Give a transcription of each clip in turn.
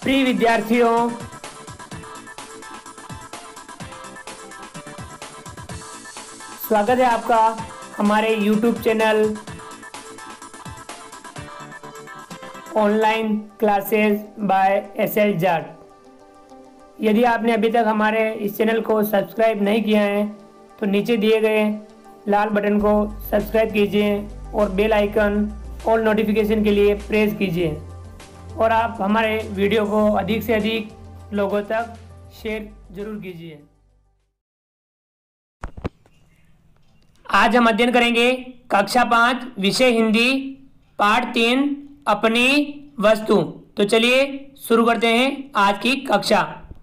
प्रिय विद्यार्थियों, स्वागत है आपका हमारे YouTube channel online classes by SL Jat. यदि आपने अभी तक हमारे इस चैनल को सब्सक्राइब नहीं किया है तो नीचे दिए गए लाल बटन को सब्सक्राइब कीजिए और बेल आइकन ऑल नोटिफिकेशन के लिए प्रेस कीजिए और आप हमारे वीडियो को अधिक से अधिक लोगों तक शेयर जरूर कीजिए। आज हम अध्ययन करेंगे कक्षा 5 विषय हिंदी पाठ 3 अपनी वस्तु। तो चलिए शुरू करते हैं आज की कक्षा।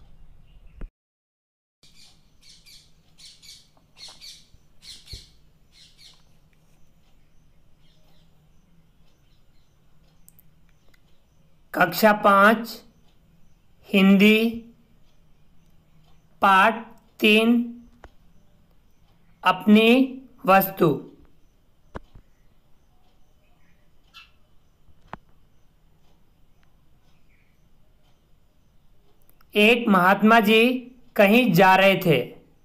कक्षा 5 हिंदी पाठ 3 अपनी वस्तु। एक महात्मा जी कहीं जा रहे थे।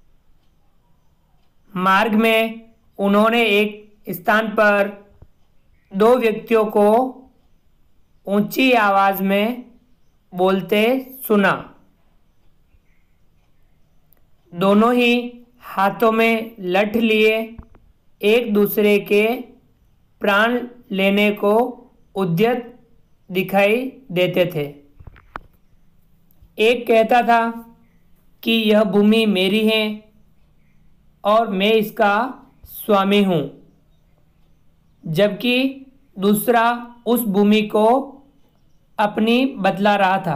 मार्ग में उन्होंने एक स्थान पर दो व्यक्तियों को ऊंची आवाज में बोलते सुना। दोनों ही हाथों में लठ लिए एक दूसरे के प्राण लेने को उद्यत दिखाई देते थे। एक कहता था कि यह भूमि मेरी है और मैं इसका स्वामी हूँ, जबकि दूसरा उस भूमि को अपनी बतला रहा था।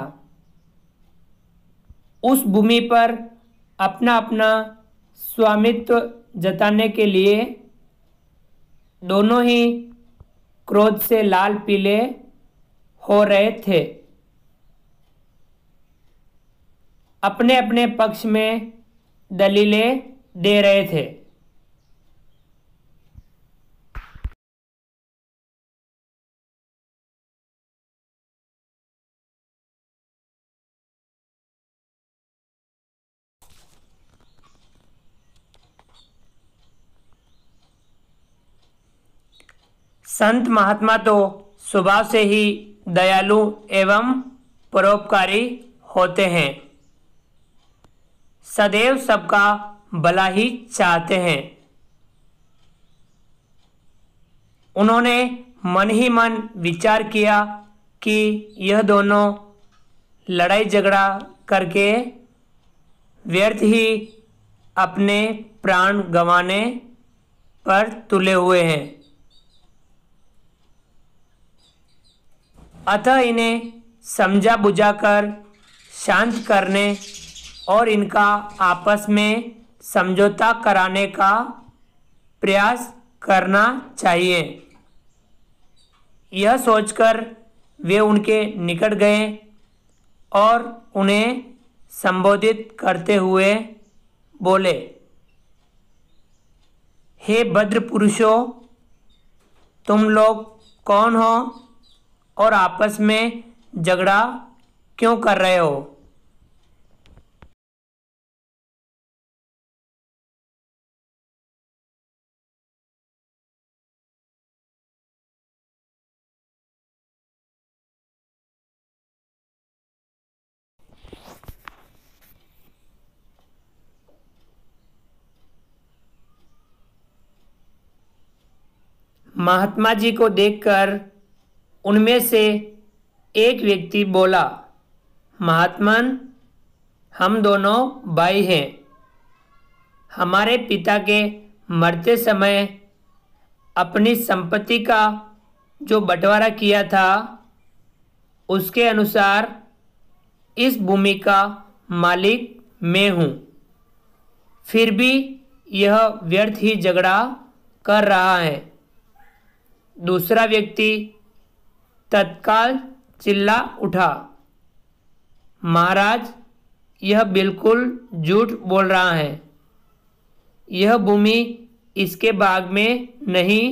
उस भूमि पर अपना अपना स्वामित्व जताने के लिए दोनों ही क्रोध से लाल पीले हो रहे थे। अपने अपने पक्ष में दलीलें दे रहे थे। संत महात्मा तो स्वभाव से ही दयालु एवं परोपकारी होते हैं, सदैव सबका भला ही चाहते हैं। उन्होंने मन ही मन विचार किया कि यह दोनों लड़ाई झगड़ा करके व्यर्थ ही अपने प्राण गंवाने पर तुले हुए हैं, अतः इन्हें समझा बुझाकर शांत करने और इनका आपस में समझौता कराने का प्रयास करना चाहिए। यह सोचकर वे उनके निकट गए और उन्हें संबोधित करते हुए बोले, हे भद्र पुरुषों, तुम लोग कौन हो और आपस में झगड़ा क्यों कर रहे हो? महात्मा जी को देखकर उनमें से एक व्यक्ति बोला, महात्मन, हम दोनों भाई हैं। हमारे पिता के मरते समय अपनी संपत्ति का जो बंटवारा किया था उसके अनुसार इस भूमि का मालिक मैं हूँ। फिर भी यह व्यर्थ ही झगड़ा कर रहा है। दूसरा व्यक्ति तत्काल चिल्ला उठा, महाराज, यह बिल्कुल झूठ बोल रहा है। यह भूमि इसके बाग में नहीं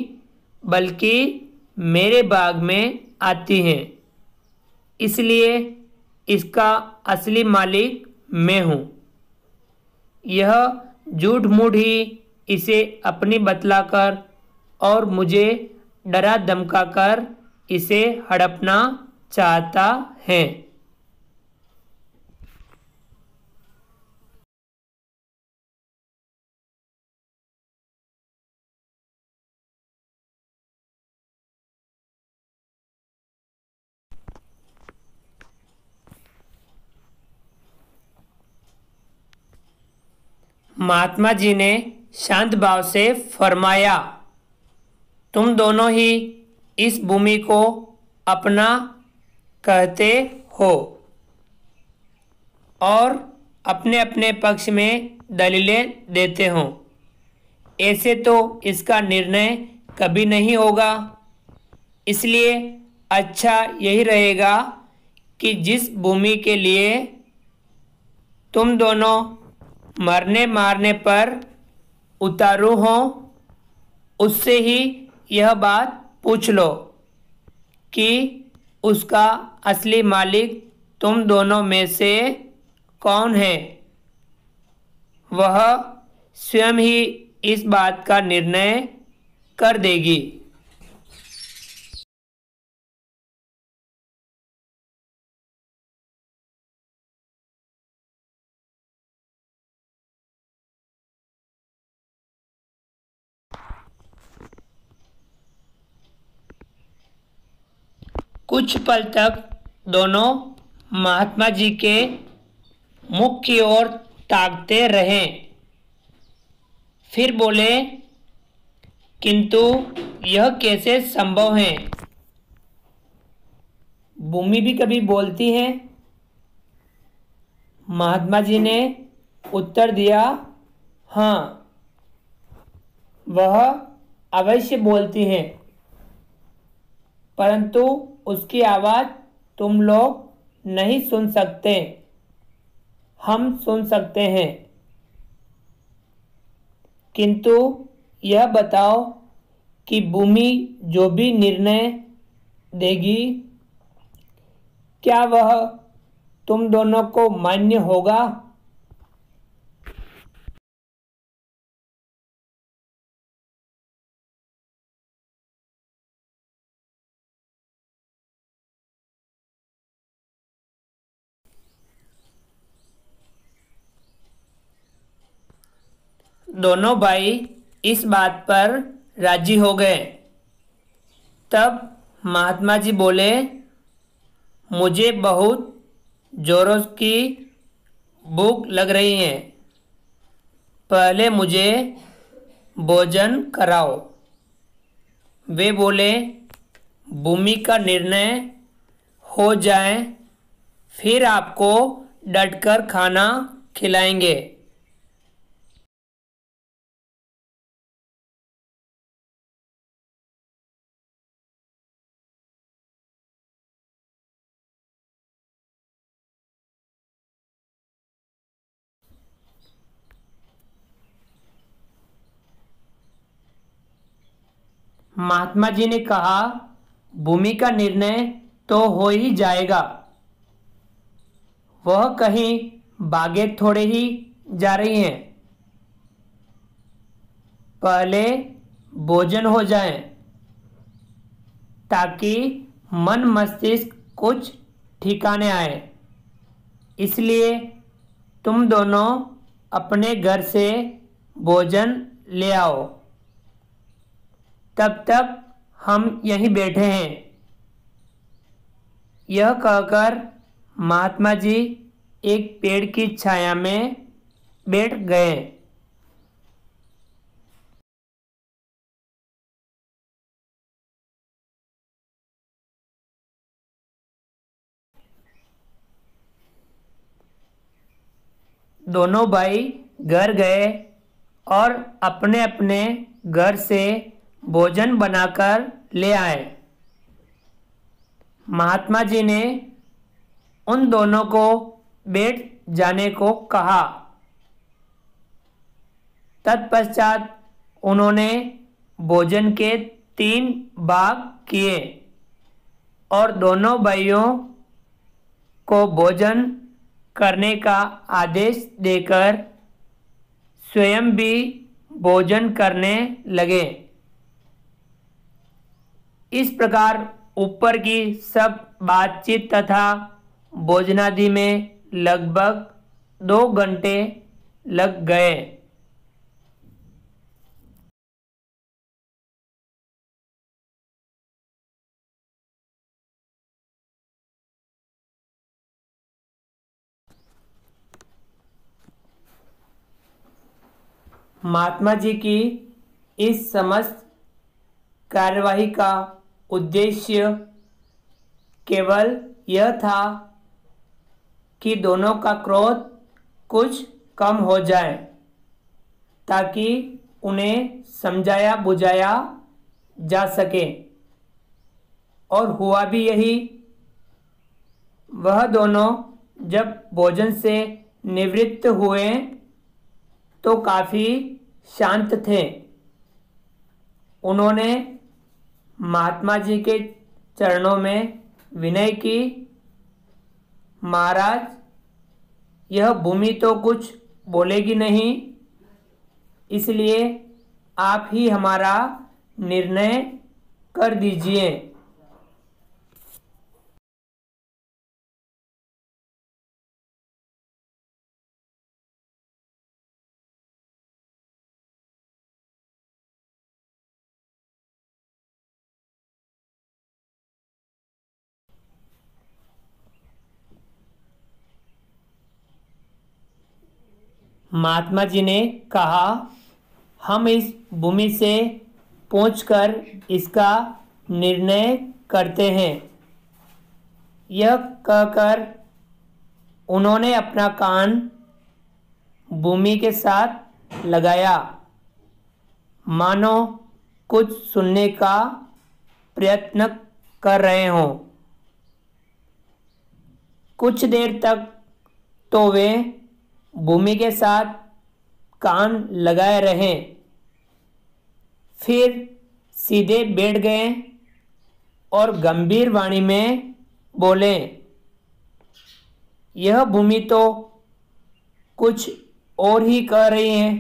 बल्कि मेरे बाग में आती है, इसलिए इसका असली मालिक मैं हूँ। यह झूठ मूठ ही इसे अपनी बतलाकर और मुझे डरा धमकाकर इसे हड़पना चाहता है। महात्मा जी ने शांत भाव से फरमाया, तुम दोनों ही इस भूमि को अपना कहते हो और अपने अपने पक्ष में दलीलें देते हो। ऐसे तो इसका निर्णय कभी नहीं होगा। इसलिए अच्छा यही रहेगा कि जिस भूमि के लिए तुम दोनों मरने मारने पर उतारू हो उससे ही यह बात पूछ लो कि उसका असली मालिक तुम दोनों में से कौन है। वह स्वयं ही इस बात का निर्णय कर देगी। कुछ पल तक दोनों महात्मा जी के मुख की ओर ताकते रहे। फिर बोले, किंतु यह कैसे संभव है? भूमि भी कभी बोलती है? महात्मा जी ने उत्तर दिया, हाँ, वह अवश्य बोलती है, परंतु उसकी आवाज़ तुम लोग नहीं सुन सकते, हम सुन सकते हैं। किंतु यह बताओ कि भूमि जो भी निर्णय देगी, क्या वह तुम दोनों को मान्य होगा? दोनों भाई इस बात पर राजी हो गए। तब महात्मा जी बोले, मुझे बहुत जोरों की भूख लग रही है, पहले मुझे भोजन कराओ। वे बोले, भूमि का निर्णय हो जाए फिर आपको डटकर खाना खिलाएंगे। महात्मा जी ने कहा, भूमि का निर्णय तो हो ही जाएगा, वह कहीं भागे थोड़े ही जा रही हैं। पहले भोजन हो जाए ताकि मन मस्तिष्क कुछ ठिकाने आए। इसलिए तुम दोनों अपने घर से भोजन ले आओ, तब तक हम यहीं बैठे हैं। यह कहकर महात्मा जी एक पेड़ की छाया में बैठ गए। दोनों भाई घर गए और अपने अपने घर से भोजन बनाकर ले आए। महात्मा जी ने उन दोनों को बैठ जाने को कहा। तत्पश्चात उन्होंने भोजन के 3 भाग किए और दोनों भाइयों को भोजन करने का आदेश देकर स्वयं भी भोजन करने लगे। इस प्रकार ऊपर की सब बातचीत तथा भोजनादि में लगभग 2 घंटे लग गए। महात्मा जी की इस समस्त कार्यवाही का उद्देश्य केवल यह था कि दोनों का क्रोध कुछ कम हो जाए, ताकि उन्हें समझाया बुझाया जा सके। और हुआ भी यही। वह दोनों जब भोजन से निवृत्त हुए तो काफ़ी शांत थे। उन्होंने महात्मा जी के चरणों में विनय की, महाराज, यह भूमि तो कुछ बोलेगी नहीं, इसलिए आप ही हमारा निर्णय कर दीजिए। महात्मा जी ने कहा, हम इस भूमि से पूछकर इसका निर्णय करते हैं। यह कहकर उन्होंने अपना कान भूमि के साथ लगाया, मानो कुछ सुनने का प्रयत्न कर रहे हों। कुछ देर तक तो वे भूमि के साथ कान लगाए रहे, फिर सीधे बैठ गए और गंभीर वाणी में बोले, यह भूमि तो कुछ और ही कह रही है।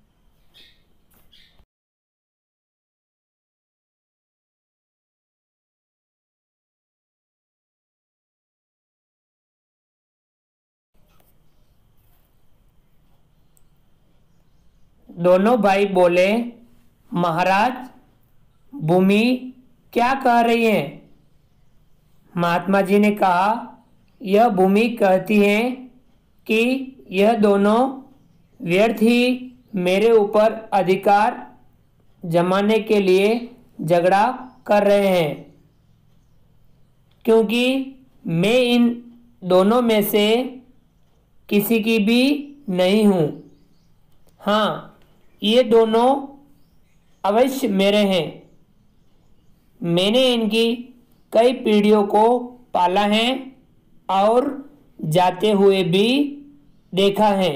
दोनों भाई बोले, महाराज, भूमि क्या कह रही है? महात्मा जी ने कहा, यह भूमि कहती है कि यह दोनों व्यर्थ ही मेरे ऊपर अधिकार जमाने के लिए झगड़ा कर रहे हैं, क्योंकि मैं इन दोनों में से किसी की भी नहीं हूँ। हाँ, ये दोनों अवश्य मेरे हैं। मैंने इनकी कई पीढ़ियों को पाला है और जाते हुए भी देखा है।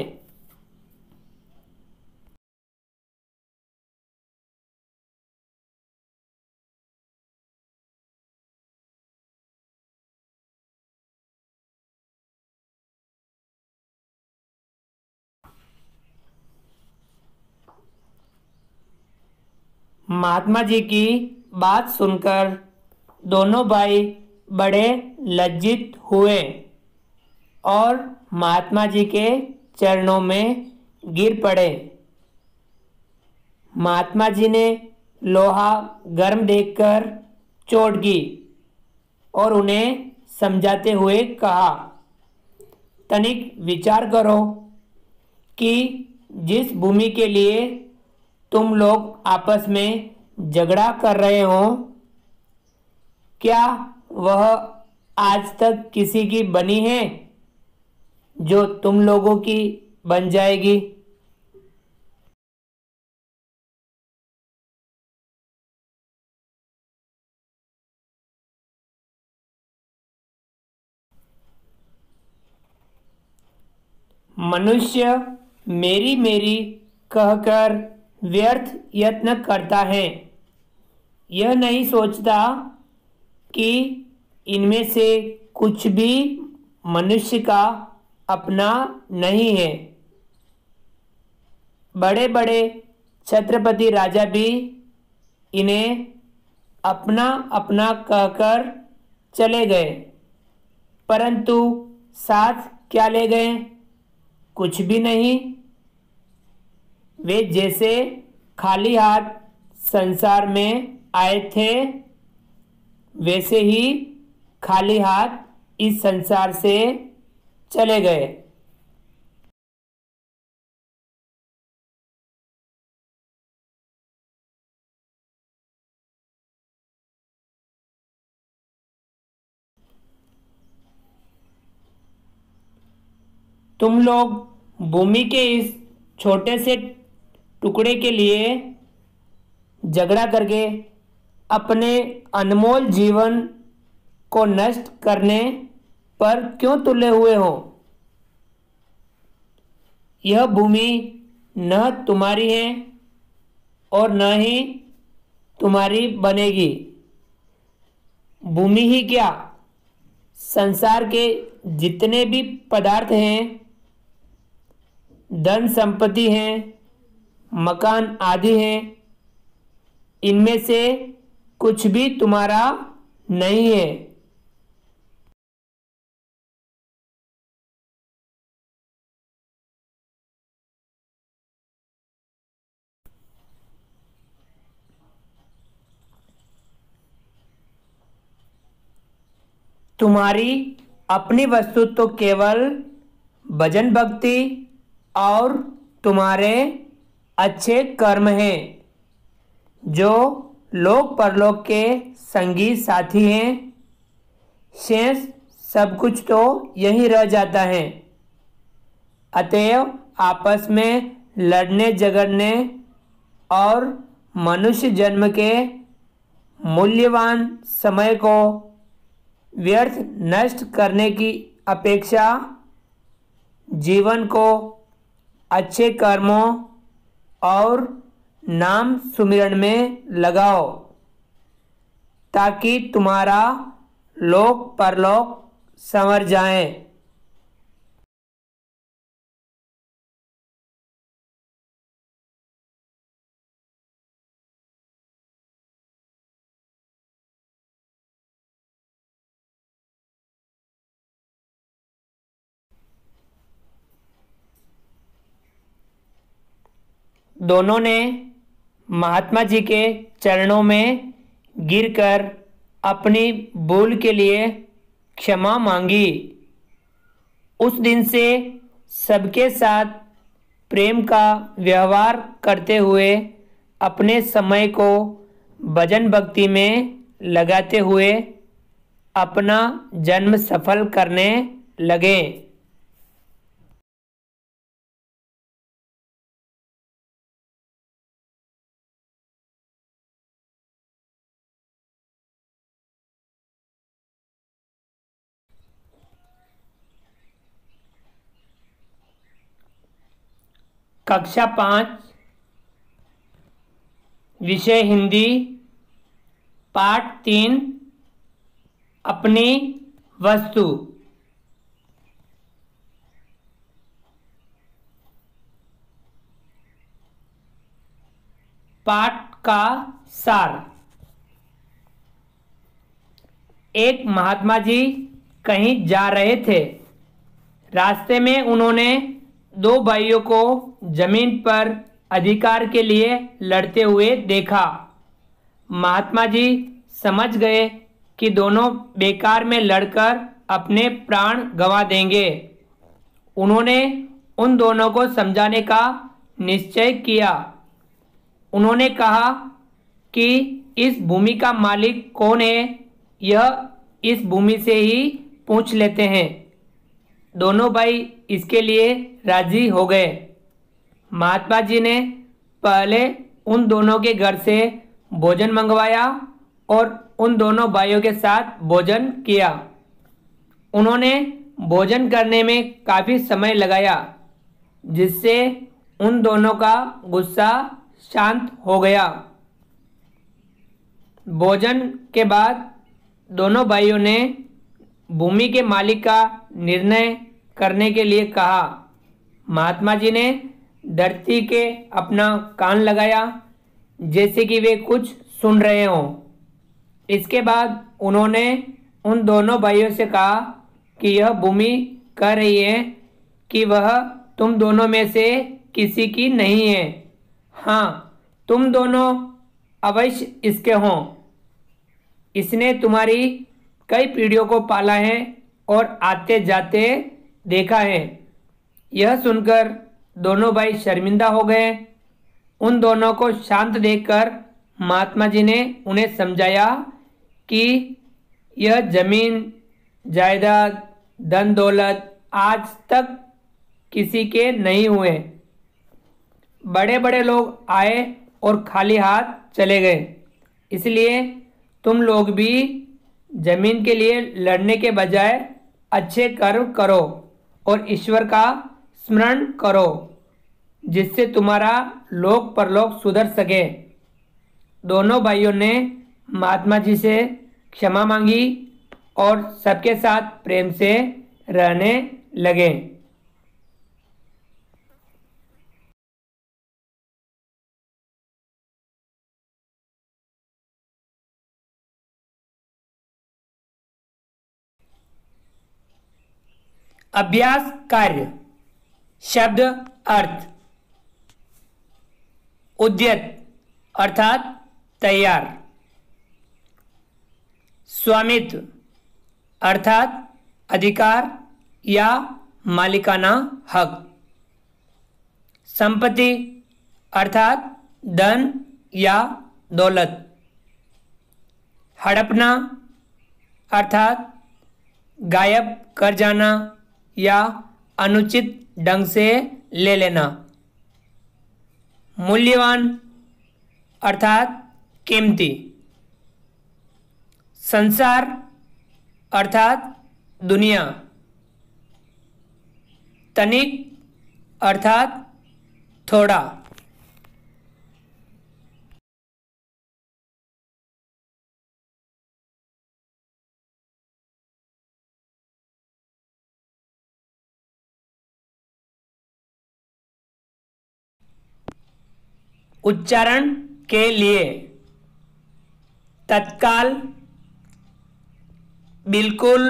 महात्मा जी की बात सुनकर दोनों भाई बड़े लज्जित हुए और महात्मा जी के चरणों में गिर पड़े। महात्मा जी ने लोहा गर्म देखकर चोट की और उन्हें समझाते हुए कहा, तनिक विचार करो कि जिस भूमि के लिए तुम लोग आपस में झगड़ा कर रहे हो, क्या वह आज तक किसी की बनी है जो तुम लोगों की बन जाएगी? मनुष्य मेरी मेरी कहकर व्यर्थ यत्न करता है। यह नहीं सोचता कि इनमें से कुछ भी मनुष्य का अपना नहीं है। बड़े बड़े छत्रपति राजा भी इन्हें अपना अपना कहकर चले गए, परंतु साथ क्या ले गए? कुछ भी नहीं। वे जैसे खाली हाथ संसार में आए थे, वैसे ही खाली हाथ इस संसार से चले गए। तुम लोग भूमि के इस छोटे से टुकड़े के लिए झगड़ा करके अपने अनमोल जीवन को नष्ट करने पर क्यों तुले हुए हो? यह भूमि न तुम्हारी है और न ही तुम्हारी बनेगी। भूमि ही क्या, संसार के जितने भी पदार्थ हैं, धन संपत्ति हैं, मकान आदि हैं, इनमें से कुछ भी तुम्हारा नहीं है। तुम्हारी अपनी वस्तु तो केवल भजन भक्ति और तुम्हारे अच्छे कर्म हैं, जो लोक परलोक के संगी साथी हैं। शेष सब कुछ तो यहीं रह जाता है। अतएव आपस में लड़ने झगड़ने और मनुष्य जन्म के मूल्यवान समय को व्यर्थ नष्ट करने की अपेक्षा जीवन को अच्छे कर्मों और नाम सुमिरन में लगाओ, ताकि तुम्हारा लोक परलोक संवर जाए। दोनों ने महात्मा जी के चरणों में गिरकर अपनी भूल के लिए क्षमा मांगी। उस दिन से सबके साथ प्रेम का व्यवहार करते हुए अपने समय को भजन भक्ति में लगाते हुए अपना जन्म सफल करने लगे। कक्षा 5 विषय हिंदी पाठ 3 अपनी वस्तु। पाठ का सार। एक महात्मा जी कहीं जा रहे थे। रास्ते में उन्होंने दो भाइयों को जमीन पर अधिकार के लिए लड़ते हुए देखा। महात्मा जी समझ गए कि दोनों बेकार में लड़कर अपने प्राण गंवा देंगे। उन्होंने उन दोनों को समझाने का निश्चय किया। उन्होंने कहा कि इस भूमि का मालिक कौन है, यह इस भूमि से ही पूछ लेते हैं। दोनों भाई इसके लिए राजी हो गए। महात्मा जी ने पहले उन दोनों के घर से भोजन मंगवाया और उन दोनों भाइयों के साथ भोजन किया। उन्होंने भोजन करने में काफ़ी समय लगाया, जिससे उन दोनों का गुस्सा शांत हो गया। भोजन के बाद दोनों भाइयों ने भूमि के मालिक का निर्णय करने के लिए कहा। महात्मा जी ने धरती के अपना कान लगाया जैसे कि वे कुछ सुन रहे हों। इसके बाद उन्होंने उन दोनों भाइयों से कहा कि यह भूमि कह रही है कि वह तुम दोनों में से किसी की नहीं है। हाँ, तुम दोनों अवश्य इसके हों। इसने तुम्हारी कई पीढ़ियों को पाला है और आते जाते देखा है। यह सुनकर दोनों भाई शर्मिंदा हो गए। उन दोनों को शांत देखकर महात्मा जी ने उन्हें समझाया कि यह जमीन जायदाद धन दौलत आज तक किसी के नहीं हुए। बड़े बड़े लोग आए और खाली हाथ चले गए। इसलिए तुम लोग भी जमीन के लिए लड़ने के बजाय अच्छे कर्म करो और ईश्वर का स्मरण करो, जिससे तुम्हारा लोक परलोक सुधर सके। दोनों भाइयों ने महात्मा जी से क्षमा मांगी और सबके साथ प्रेम से रहने लगे। अभ्यास कार्य। शब्द अर्थ। उद्यत अर्थात तैयार। स्वामित्व अर्थात अधिकार या मालिकाना हक। संपत्ति अर्थात धन या दौलत। हड़पना अर्थात गायब कर जाना या अनुचित ढंग से ले लेना। मूल्यवान अर्थात कीमती। संसार अर्थात दुनिया। तनिक अर्थात थोड़ा। उच्चारण के लिए तत्काल, बिल्कुल,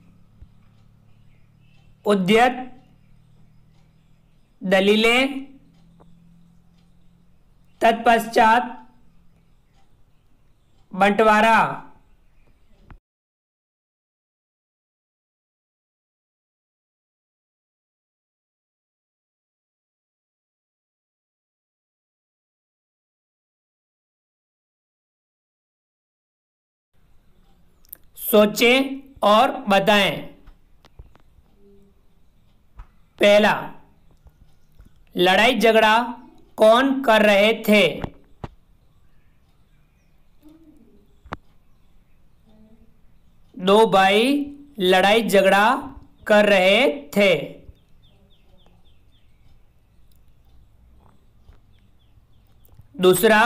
उद्यत, दलीलें, तत्पश्चात, बंटवारा। सोचें और बताएं। पहला, लड़ाई झगड़ा कौन कर रहे थे? दो भाई लड़ाई झगड़ा कर रहे थे। दूसरा,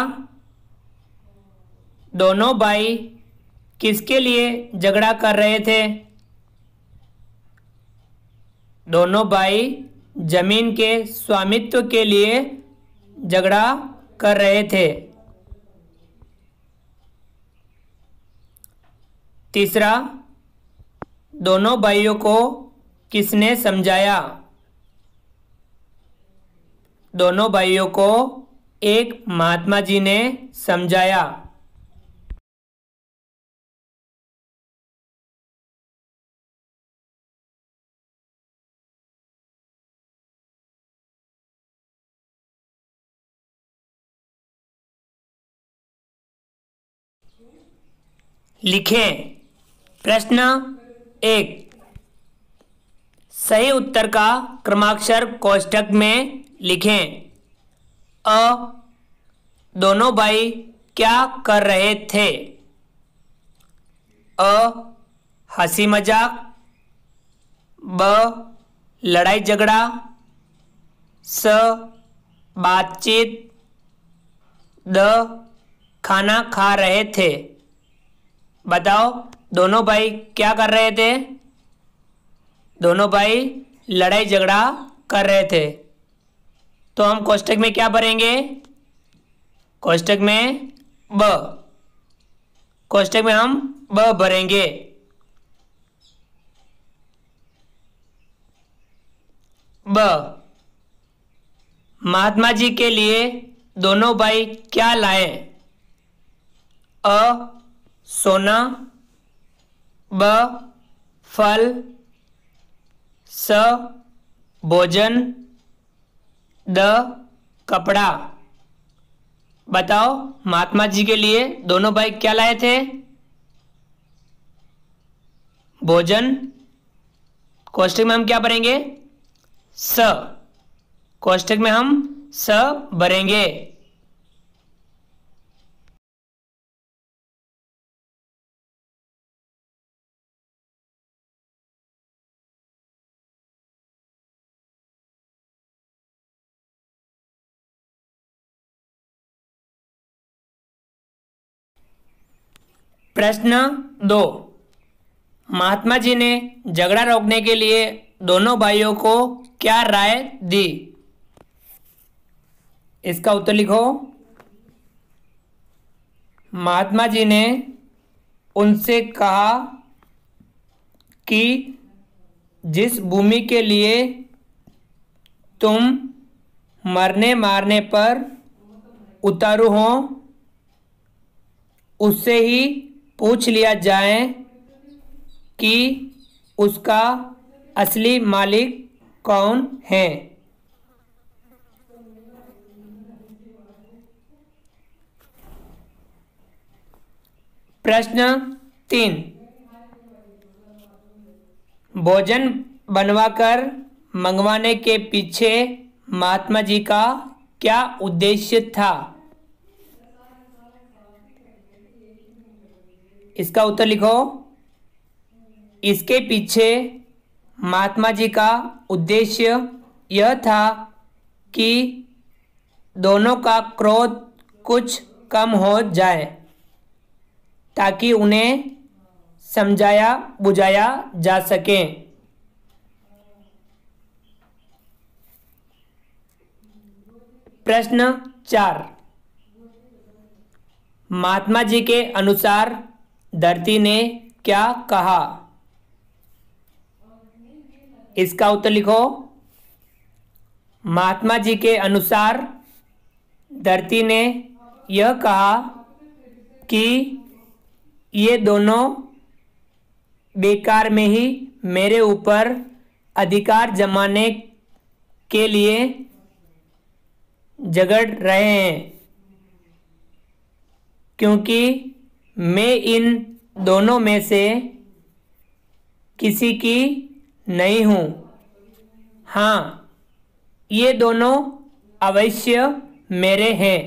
दोनों भाई किसके लिए झगड़ा कर रहे थे? दोनों भाई जमीन के स्वामित्व के लिए झगड़ा कर रहे थे। तीसरा, दोनों भाइयों को किसने समझाया? दोनों भाइयों को एक महात्मा जी ने समझाया। लिखें। प्रश्न 1, सही उत्तर का क्रमाक्षर कोष्ठक में लिखें। अ, दोनों भाई क्या कर रहे थे? अ, हंसी मजाक। ब, लड़ाई झगड़ा। स, बातचीत। द, खाना खा रहे थे। बताओ, दोनों भाई क्या कर रहे थे? दोनों भाई लड़ाई झगड़ा कर रहे थे। तो हम कोष्टक में क्या भरेंगे? कोष्टक में ब। कोष्टक में हम ब भरेंगे। ब, महात्मा जी के लिए दोनों भाई क्या लाए? अ, सोना, ब, फल, स, भोजन, द, कपड़ा। बताओ महात्मा जी के लिए दोनों भाई क्या लाए थे? भोजन। कोष्टक में हम क्या भरेंगे? स। कोष्टक में हम स भरेंगे। प्रश्न 2, महात्मा जी ने झगड़ा रोकने के लिए दोनों भाइयों को क्या राय दी? इसका उत्तर लिखो। महात्मा जी ने उनसे कहा कि जिस भूमि के लिए तुम मरने मारने पर उतारू हो उससे ही पूछ लिया जाए कि उसका असली मालिक कौन है। प्रश्न 3, भोजन बनवाकर मंगवाने के पीछे महात्मा जी का क्या उद्देश्य था? इसका उत्तर लिखो। इसके पीछे महात्मा जी का उद्देश्य यह था कि दोनों का क्रोध कुछ कम हो जाए ताकि उन्हें समझाया बुझाया जा सके। प्रश्न 4, महात्मा जी के अनुसार धरती ने क्या कहा? इसका उत्तर लिखो। महात्मा जी के अनुसार धरती ने यह कहा कि ये दोनों बेकार में ही मेरे ऊपर अधिकार जमाने के लिए झगड़ रहे हैं, क्योंकि मैं इन दोनों में से किसी की नहीं हूँ। हाँ, ये दोनों अवश्य मेरे हैं।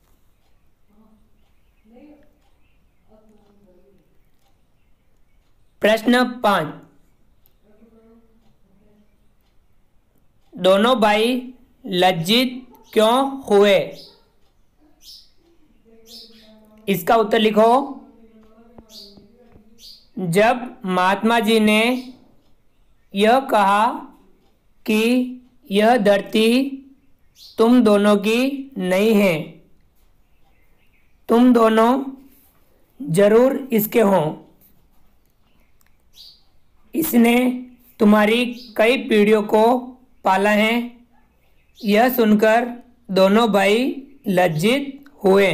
प्रश्न 5, दोनों भाई लज्जित क्यों हुए? इसका उत्तर लिखो। जब महात्मा जी ने यह कहा कि यह धरती तुम दोनों की नहीं है, तुम दोनों जरूर इसके हो, इसने तुम्हारी कई पीढ़ियों को पाला है, यह सुनकर दोनों भाई लज्जित हुए।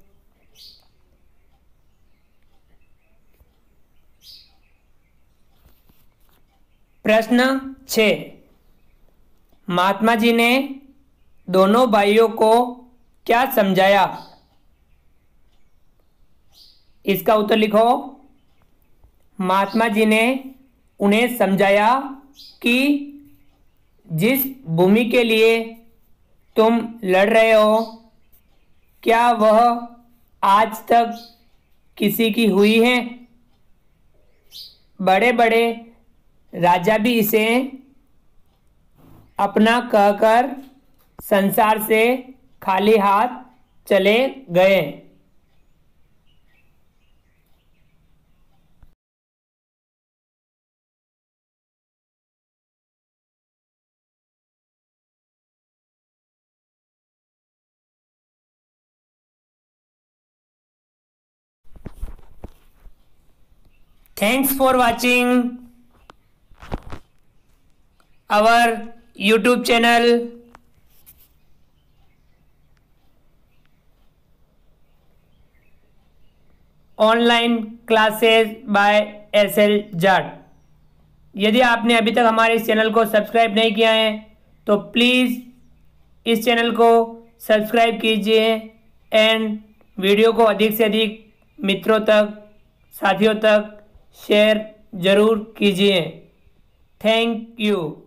प्रश्न 6, महात्मा जी ने दोनों भाइयों को क्या समझाया? इसका उत्तर लिखो। महात्मा जी ने उन्हें समझाया कि जिस भूमि के लिए तुम लड़ रहे हो, क्या वह आज तक किसी की हुई है? बड़े बड़े राजा भी इसे अपना कहकर संसार से खाली हाथ चले गए। Thanks for watching our YouTube channel. Online classes by SL Jat. यदि आपने अभी तक हमारे इस चैनल को सब्सक्राइब नहीं किया है तो प्लीज़ इस चैनल को सब्सक्राइब कीजिए एंड वीडियो को अधिक से अधिक मित्रों तक, साथियों तक शेयर ज़रूर कीजिए। Thank you.